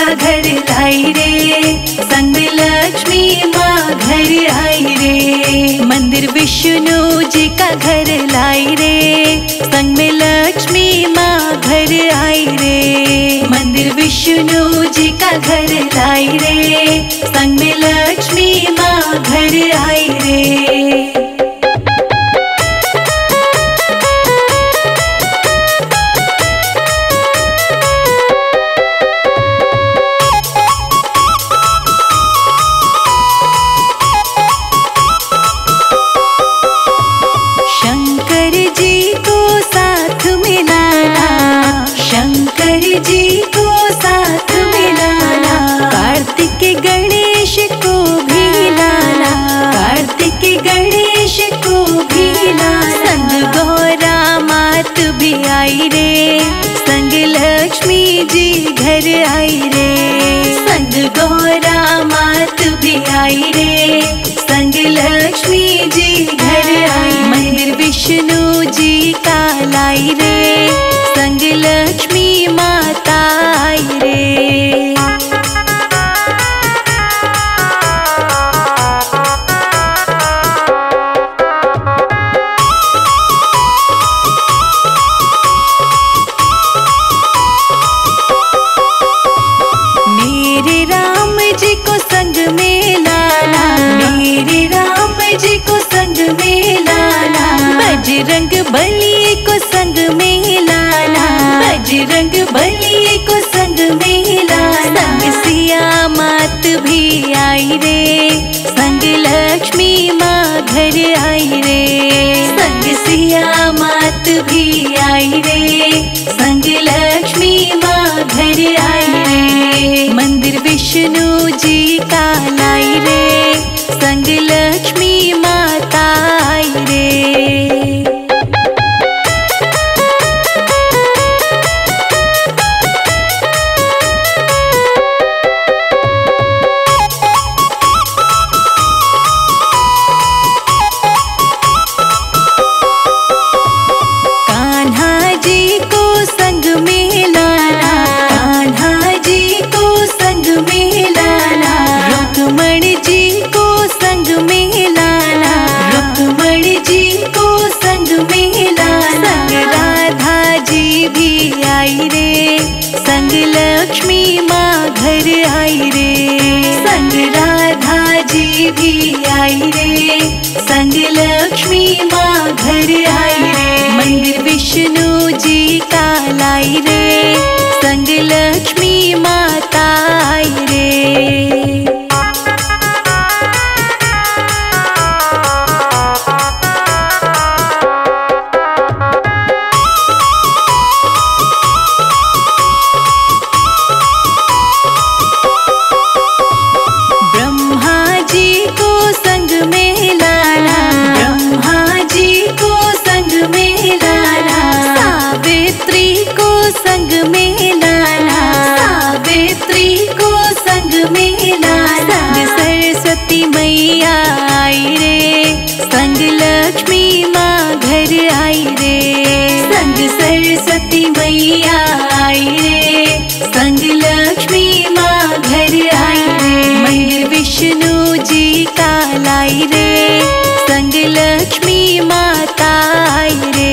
का घर लाई रे, संग लक्ष्मी माँ घर आई रे। मंदिर विष्णु जी का घर लाई रे, संग में लक्ष्मी माँ घर आई रे। मंदिर विष्णु जी का घर लाई रे, संग में लक्ष्मी माँ घर आई रे। आई रे, संग लक्ष्मी जी घर आई रे। संग गौरा मात भी आई रे, संग लक्ष्मी जी घर आई। मंदिर विष्णु जी का लाई रे, संग लक्ष्मी माता आई रे। बजरंग बली को संग में लाना, बजरंग बली को संग में लाना। संग सिया मात भी आई रे, संग लक्ष्मी माँ घर आई रे। संग सिया मात भी आई रे, संग लक्ष्मी माँ घर आई रे। मंदिर विष्णु जी का लाई रे, संग लक्ष्मी माता आई रे। संग लक्ष्मी माँ घर आई रे, संग राधा जी भी आई रे। संग लक्ष्मी माँ घर आई रे। मंदिर विष्णु जी का लाई रे, संग लक्ष्मी माता आई रे। मैया आई रे, संग लक्ष्मी माँ घर आई रे। संग सरस्वती मैया आई रे, संग लक्ष्मी माँ घर आई रे। मंदिर विष्णु जी का लाई रे, संग लक्ष्मी माता आई रे।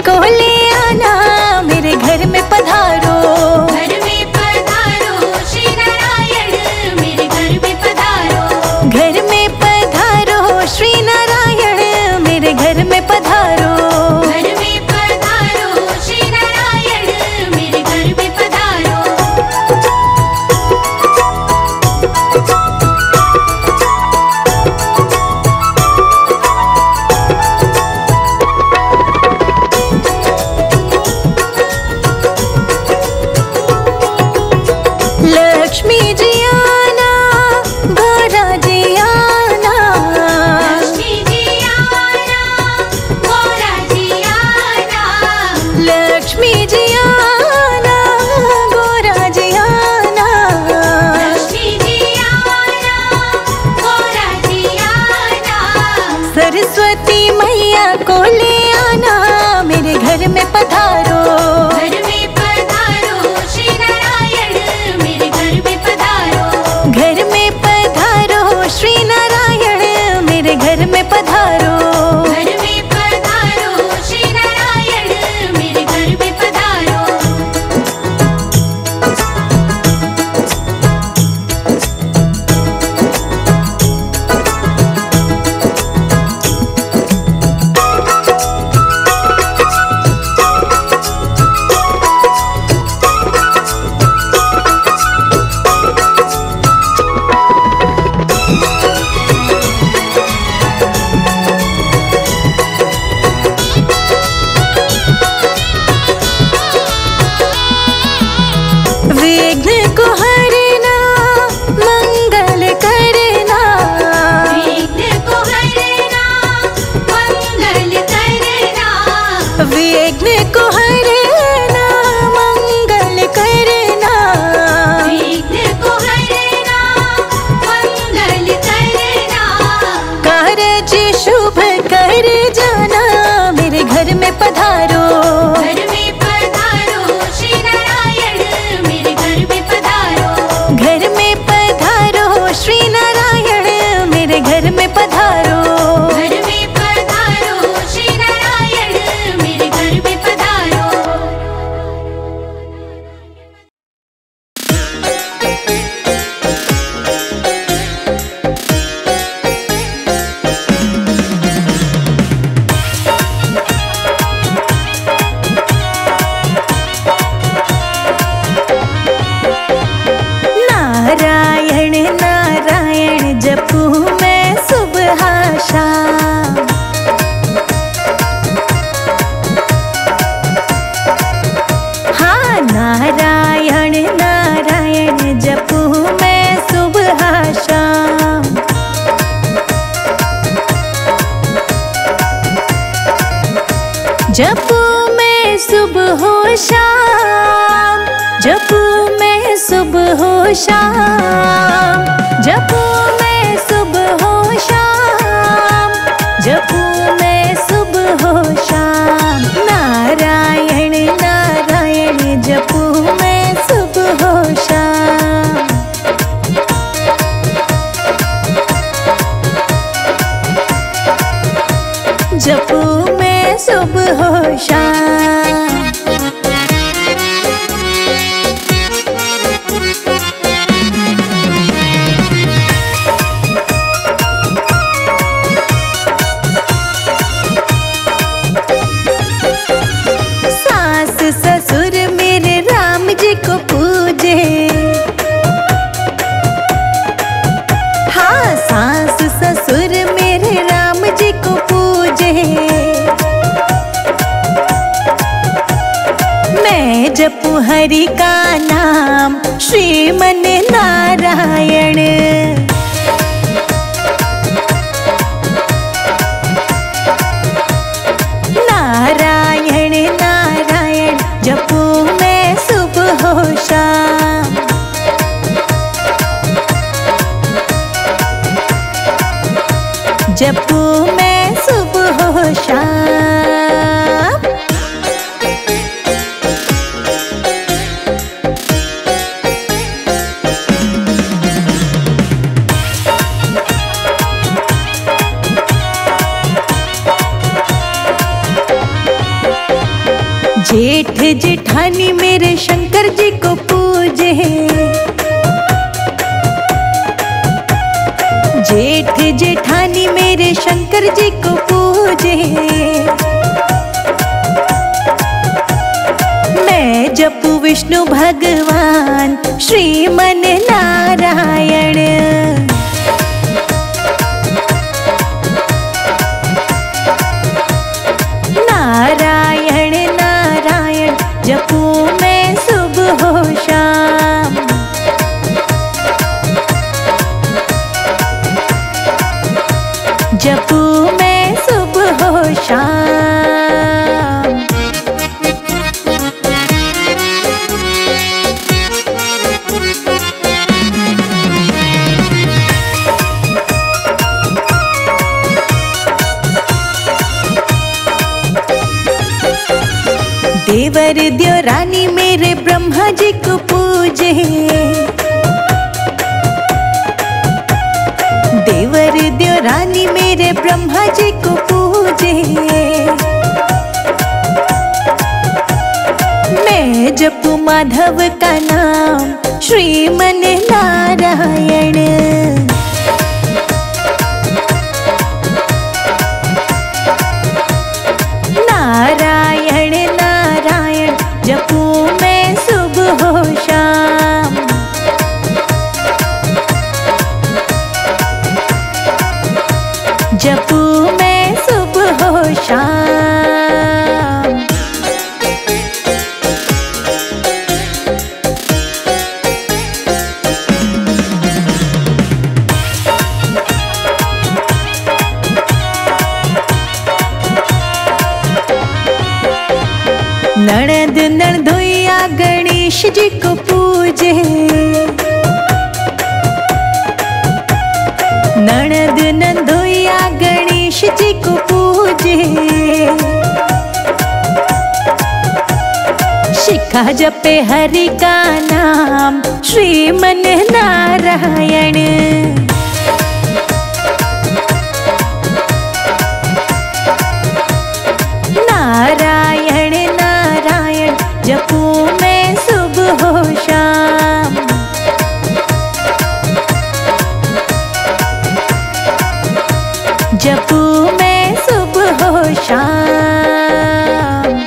को ले आना, मेरे घर में पधारो। घर में पधारो श्री नारायण, मेरे घर में पधारो। घर में पधारो श्री नारायण, मेरे घर में पधारो। घर में पधारो श्री नारायण, मेरे घर में पधारो। लक्ष्मी जी आना, गौरा जी आना। लक्ष्मी जी आना, गौरा जी आना। लक्ष्मी जी आना, गौरा जी आना। लक्ष्मी जी आना, गौरा जी आना। सरस्वती मैया को ले आना, मेरे घर में पधारो। घर में पधारो श्री नारायण, मेरे घर में पधारो। घर में पधारो श्री नारायण, मेरे घर में पधारो। घर में पधारो श्री नारायण, मेरे घर में पधारो। विघ्न को हरना, मंगल करना। विघ्न को हरना, मंगल करना। विघ्न को हरना, मंगल करना। विघ्न को हरना, मंगल करना। कारज शुभ कर जाना, मेरे घर में पधारो। घर में पधारो श्री नारायण, मेरे घर में पधारो। घर में पधारो श्री नारायण, मेरे घर में पधारो। घर में पधारो श्री नारायण, मेरे घर में पधारो। नारायण नारायण जपू मैं सुबह शाम। हाँ, नारायण नारायण जपू मैं सुबह शाम। जपू मैं सुबह शाम, जपू मैं सुबह शाम। जपू मैं सुबह शाम, जपू मैं सुबह शाम। नारायण नारायण जपू मैं सुबह शाम। जपू मैं सुबह शाम। सास ससुर मेरे राम जी को पूजे। हाँ, सास ससुर मेरे राम जी को पूजे। मैं जपू हरि का नाम श्रीमन नारायण। नारायण नारायण जपू मैं सुबह शाम। जपू मैं सुबह शाम। जेठ जेठानी मेरे शंकर जी को पूजे, जेठ जेठानी मेरे शंकर जी को पूजे। मैं जपू विष्णु भगवान श्रीमन नारायण। नारायण नारायण जपू मैं सुबह हो शाम। जपू मैं सुबह हो शाम। देवर द्योरानी मेरे ब्रह्मा जी को पूजे, देवर द्योरानी मेरे ब्रह्मा जी को पूजे। मैं जपू माधव का नाम श्रीमन नारायण। नारायण नारायण जपू मैं सुबह हो शाम। जपू मैं सुबह हो शाम। ननद ननदोइया गणेश जी को पूजे, ननद नंदोइया गणेश जी को पूजे। शिखा जपे हरि का नाम श्रीमन नारायण। नारायण नारायण जपू मैं सुबह हो शाम। जपू मैं सुबह हो शाम।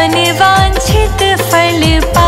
मन वांछित फल पा